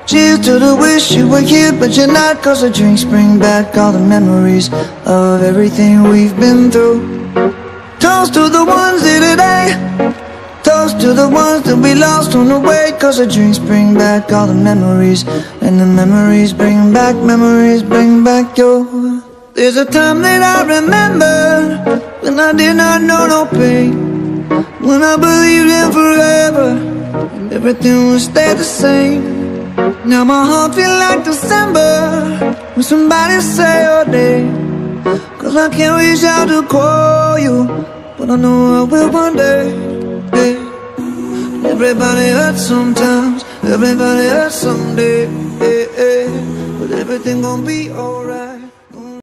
Cheers to the wish you were here but you're not, 'cause the drinks bring back all the memories of everything we've been through. Toast to the ones here today, toast to the ones that we lost on the way, 'cause the drinks bring back all the memories, and the memories bring back your. There's a time that I remember when I did not know no pain, when I believed in forever and everything would stay the same. Now my heart feel like December when somebody say your name, 'cause I can't reach out to call you, but I know I will one day. Yeah. Everybody hurts sometimes, everybody hurts someday. Yeah, yeah. But everything gon' be alright.